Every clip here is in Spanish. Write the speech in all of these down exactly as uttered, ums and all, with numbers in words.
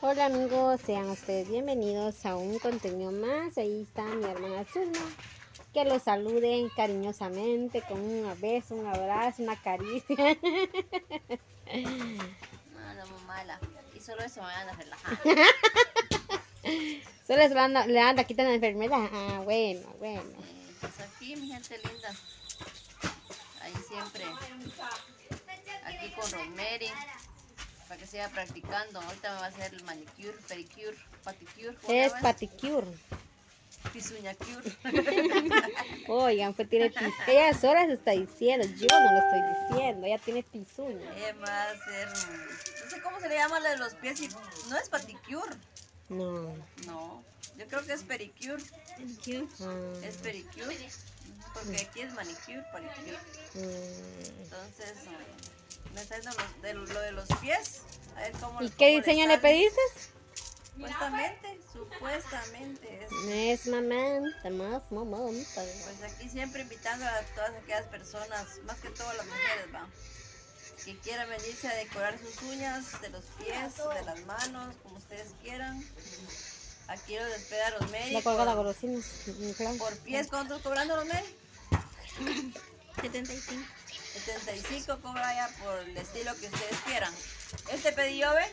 Hola amigos, sean ustedes bienvenidos a un contenido más. Ahí está mi hermana Zulma, que los saluden cariñosamente con un beso, un abrazo, una caricia. No, no, muy mala. Y solo eso me van a relajar. Solo le anda, le anda quitando la enfermedad. Ah, bueno, bueno. Eh, pues aquí, mi gente linda. Ahí siempre. Aquí con Rosemary. Para que siga practicando. Ahorita me va a hacer el manicure, pedicure, paticure. ¿Cómo se Es llama? paticure. Pisuñacure. Oigan, pues tiene pis. Ella sola se está diciendo, yo no lo estoy diciendo. Ella tiene pisuña. Ella me va a hacer. No sé cómo se le llama la de los pies. Y no es paticure. No. No. Yo creo que es pedicure. Ah. Es pedicure. Porque aquí es manicure, paticure. Mm. Entonces, um, me está diciendo lo de, lo de los pies. A ver cómo, ¿Y cómo qué le diseño sale. le pediste? Supuestamente, supuestamente es. Es mamanta, más mamanta. Pues aquí siempre invitando a todas aquellas personas, más que todas las mujeres, va, que quieran venirse a decorar sus uñas, de los pies, de las manos, como ustedes quieran. Aquí los espera Rosemary. Le colga la Por, golosina. por pies, ¿cuánto estás cobrando, Rosemary? setenta y cinco. setenta y cinco cobra ya por el estilo que ustedes quieran. Este pedillo, ¿ve?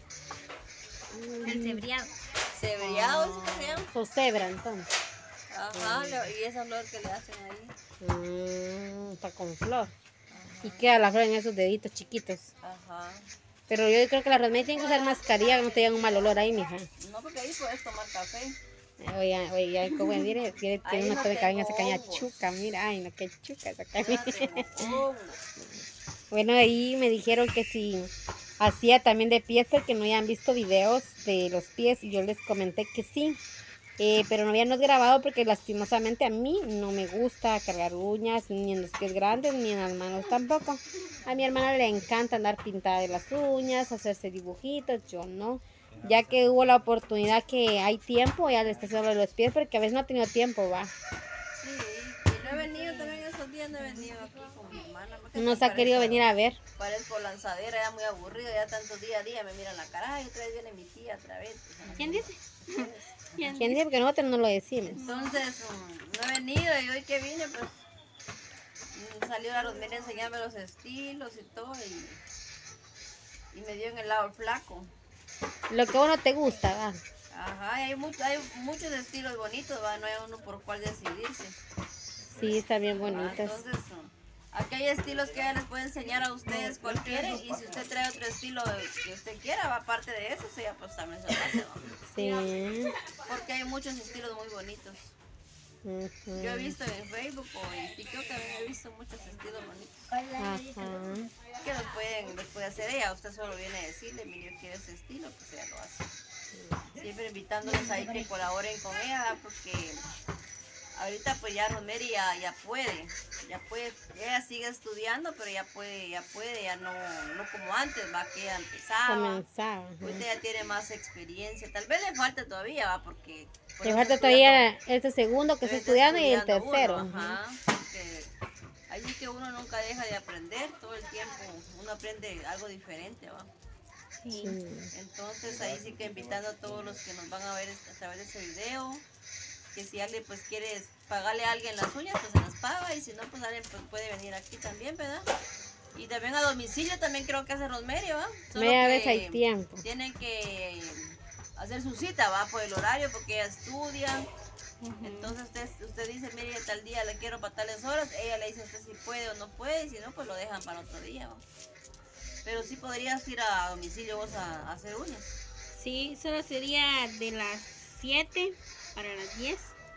El cebriado. Cebriado, ¿es que se llama? O cebra, entonces. Ajá, le- y esa flor que le hacen ahí. Mm, está con flor. Y queda la flor en esos deditos chiquitos. Ajá. Pero yo creo que la Rosemary tiene que usar mascarilla, que no te llegue un mal olor ahí, mija. No, porque ahí puedes tomar café. Oiga, oiga, como mire, tiene, Ahí tiene una no toda caña, tengo esa caña hongos. chuca, mira, ay, no, qué chuca esa caña. Ya tengo hongos. Bueno, ahí me dijeron que si hacía también de pies, porque no habían visto videos de los pies, y yo les comenté que sí. Eh, pero no habíamos grabado porque lastimosamente a mí no me gusta cargar uñas, ni en los pies grandes, ni en las manos tampoco. A mi hermana le encanta andar pintada de las uñas, hacerse dibujitos, yo no. Ya que hubo la oportunidad que hay tiempo, ella le está haciendo los pies porque a veces no ha tenido tiempo, va. Sí, y no he venido también esos días, no he venido aquí con mi hermana. porque No se ha parezco- querido venir a ver. Parezco lanzadera, ya muy aburrido, ya tantos día a día me miran la cara, y otra vez viene mi tía, otra vez. ¿Quién dice? ¿Quién ¿Quién dice? dice? Porque nosotros no lo decimos. Entonces, um, no he venido y hoy que vine, pues mm, salió la Rosemary a enseñarme los estilos y todo, y, y me dio en el lado flaco. Lo que a uno te gusta, va. Ajá, y hay, mucho, hay muchos estilos bonitos, ¿va? No hay uno por cuál decidirse. Sí, está bien Ah, bonitas. entonces, um, aquí hay estilos que ella les puede enseñar a ustedes cualquiera, y si usted trae otro estilo que usted quiera, va, aparte de eso, ella pues también se lo hace, ¿va? Sí. Porque hay muchos estilos muy bonitos. Ujú. Yo he visto en Facebook o en TikTok también he visto muchos estilos bonitos. Ajá. Que los pueden, los puede hacer ella, usted solo viene a decirle, mire, yo quiero ese estilo, pues ella lo hace. Siempre invitándolos ahí que colaboren con ella, ¿verdad? Porque ahorita pues ya Rosemary ya, ya puede, ya puede, ella sigue estudiando, pero ya puede, ya puede, ya no, no como antes, va, que ella empezaba. Comenzaba. ajá. Ahorita ya tiene más experiencia, tal vez le falta todavía, va, porque... por Le eso falta estudiando- todavía este segundo que está Está estudiando y el estudiando tercero. uno, ajá, porque ahí sí que uno nunca deja de aprender, todo el tiempo uno aprende algo diferente, ¿va? Sí. Entonces ahí sí que invitando a todos los que nos van a ver a través de ese video, que si alguien pues quiere pagarle a alguien las uñas, pues se las paga, y si no, pues alguien pues, puede venir aquí también, ¿verdad? Y también a domicilio también creo que hace Rosemary, ¿va? Solo Media que vez hay tiempo. tienen que hacer su cita, ¿va? Por el horario, porque ella estudia. Entonces usted, usted dice, mire, tal día le quiero para tales horas, ella le dice a usted si puede o no puede, y si no, pues lo dejan para otro día, ¿va? Pero sí podrías ir a domicilio vos a, a hacer uñas. Sí, solo sería de las siete para las diez.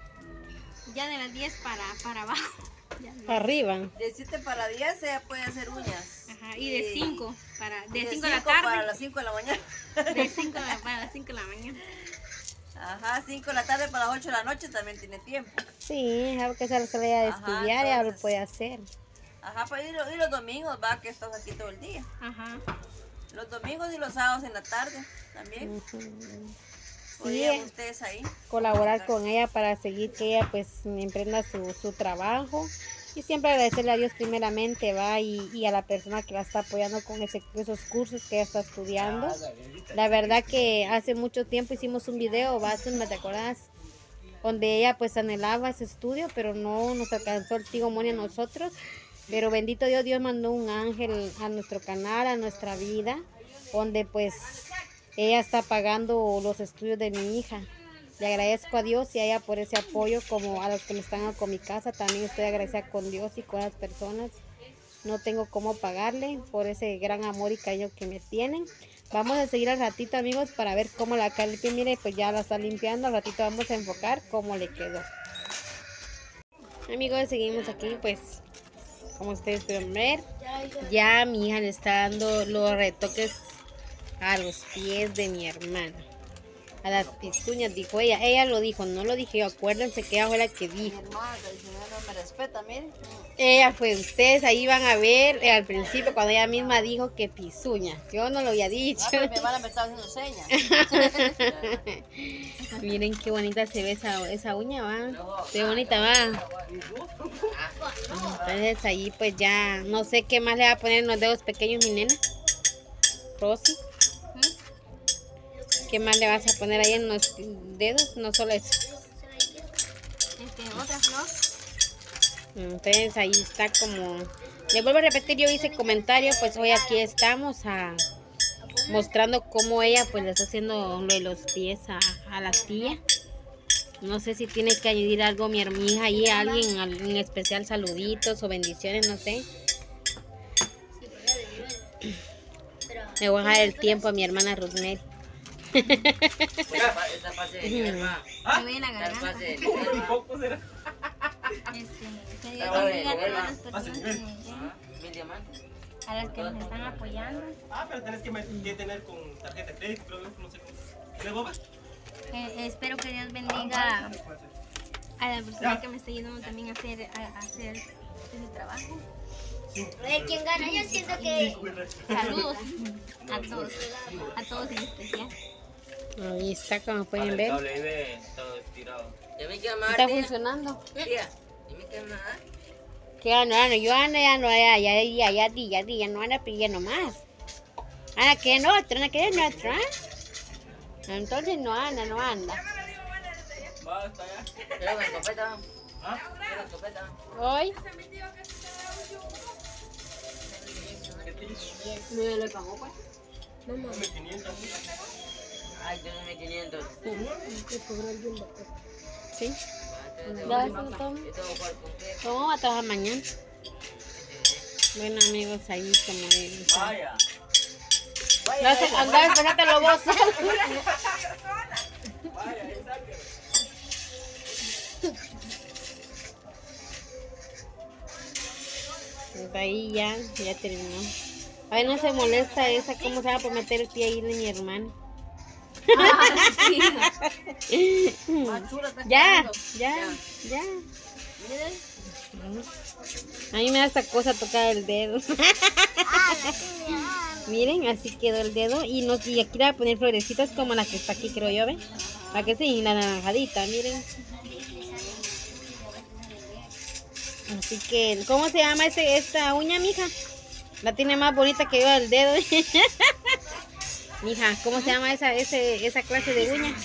Ya de las diez para, para abajo. Ya no. Arriba. De siete para las diez ella puede hacer uñas. Ajá, y de cinco para y de de cinco de la cinco para tarde. las cinco de la mañana. De cinco de la- para las cinco de la mañana. Ajá, cinco de la tarde para las ocho de la noche también tiene tiempo. Sí, algo que se salía de Ajá, estudiar, ya lo entonces- puede hacer. Ajá, pues y los, y los domingos, va, que estás aquí todo el día. Ajá. Los domingos y los sábados en la tarde también. Ujú. Sí, Podrían eh, ustedes ahí. colaborar con ella para seguir que ella pues emprenda su, su trabajo Y siempre agradecerle a Dios primeramente, va, y, y a la persona que la está apoyando con ese, esos cursos que ella está estudiando. La verdad que hace mucho tiempo hicimos un video, va, ¿te acuerdas? Donde ella pues anhelaba ese estudio, pero no nos alcanzó el testimonio a nosotros. Pero bendito Dios, Dios mandó un ángel a nuestro canal, a nuestra vida, donde pues ella está pagando los estudios de mi hija. Le agradezco a Dios y a ella por ese apoyo, como a los que me están con mi casa. También estoy agradecida con Dios y con las personas. No tengo cómo pagarle por ese gran amor y cariño que me tienen. Vamos a seguir al ratito, amigos, para ver cómo la Calipia, mire, pues ya la está limpiando. Al ratito vamos a enfocar cómo le quedó. Amigos, seguimos aquí, pues, como ustedes pueden ver, ya mi hija le está dando los retoques a los pies de mi hermana. A las pistuñas, dijo ella. Ella lo dijo, no lo dije yo. Acuérdense que ella fue la que Mi dijo. hermana tradicional no me respeta, miren. Ella fue, ustedes ahí van a ver eh, al principio cuando ella misma dijo que pisuña. Yo no lo había dicho. Ah, pero mi hermana me estaba haciendo señas. Miren qué bonita se ve esa, esa uña, va. Qué bonita va. Entonces ahí pues ya, no sé qué más le va a poner en los dedos pequeños mi nena. Rosy. ¿Qué más le vas a poner ahí en los dedos? No solo eso. Este, otra flor. Entonces ahí está como... Le vuelvo a repetir, yo hice comentario, pues hoy aquí estamos a, mostrando cómo ella pues le está haciendo lo de los pies a, a la tía. No sé si tiene que añadir algo mi hija ahí, a alguien en especial, saluditos o bendiciones, no sé. Le voy a dejar el tiempo a mi hermana Rosmel. Me voy en la garganta. Este, que Dios bendiga a todas las personas que me ven, a las que nos están apoyando. Ah, pero tenés que, que tener con tarjeta de crédito, creo, no sé cómo. ¿Qué boba? Eh, espero que Dios bendiga a la persona que me está ayudando también a hacer, a, a hacer ese trabajo. A ver quién gana. Yo siento que Saludos a todos, a todos en especial. Ahí está, como pueden ver. Todo estirado. Ya me queda más. Está funcionando. Tía, ya me queda más. Que ya no, no, yo Ana ya no, ya, ya, ya, ya, di, ya, di, ya no Ana pidiendo más. Ana quiere otro, Ana quiere otro, ¿eh? Entonces no anda, no anda. Basta ya. ¿Quieres una escopeta? ¿Ah? ¿Quieres una escopeta? Hoy. ¿Me lo pagó, pues? Dame quinientos. Ay, yo no me quinientos. Sí. Yo Ya, eso lo tomo. tengo cuál con qué. ¿Cómo va a trabajar mañana? Bueno, amigos, ahí como ven. Vaya. No sé, anda, espérate vos. Vaya, exacto. Ahí ya, ya terminó. Ay, no se molesta esa, ¿cómo se va por meter el pie ahí de mi hermano? Más chula está Ya, quedando. ya, ya. Miren. A mí me da esta cosa tocar el dedo. Miren, así quedó el dedo. Y, nos, y aquí le voy a poner florecitas como la que está aquí, creo yo, ¿ven? La que sí, la naranjadita, miren. Así que, ¿cómo se llama este, esta uña, mija? La tiene más bonita que yo el dedo. Mija, ¿cómo se llama esa, ese, esa clase de uña?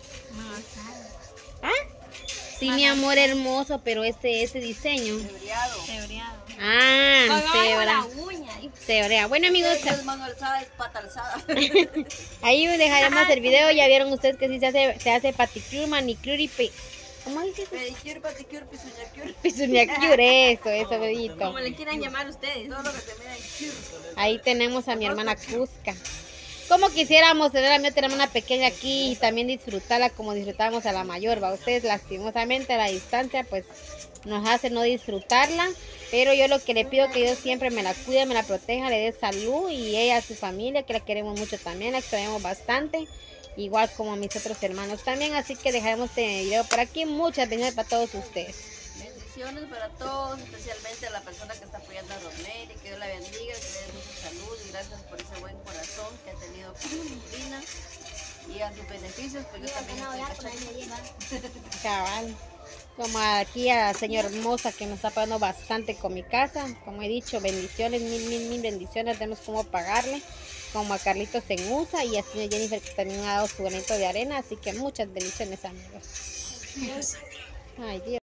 ¿Ah? Sí, mi amor hermoso, pero este, este diseño. Cebreado. Cebreado. Ah, Con cebra. la uña. Cebrea. Bueno, amigos, Es mano alzada, es pata alzada. ahí dejaremos el video. Ya vieron ustedes que sí se hace, se hace paticure, manicure y pe... ¿Cómo dices? Pedicure, paticure, pisuñacure. Pisuñacure, eso, eso, bebito. Como le quieran llamar ustedes. Todo lo que te miran cure. Ahí tenemos a mi hermana Cusca. Como quisiéramos tener a mi otra hermana pequeña aquí y también disfrutarla como disfrutamos a la mayor, va. Ustedes lastimosamente a la distancia pues nos hace no disfrutarla, pero yo lo que le pido que Dios siempre me la cuide, me la proteja, le dé salud, y ella a su familia, que la queremos mucho también, la extrañamos bastante, igual como a mis otros hermanos también. Así que dejaremos este video por aquí. Muchas bendiciones para todos ustedes. Bendiciones para todos, especialmente a la persona que está apoyando a Rosmel, y que Dios la bendiga, que le dé mucha salud, y gracias por ese buen corazón que ha tenido con su sobrina, y a sus beneficios, pues yo también estoy cachando. Cabal. Como aquí a la señora hermosa que me está pagando bastante con mi casa. Como he dicho, bendiciones, mil, mil, mil bendiciones. Tenemos cómo pagarle. Como a Carlitos en U S A y a señora Jennifer que también ha dado su granito de arena. Así que muchas bendiciones, amigos. Ay, Dios.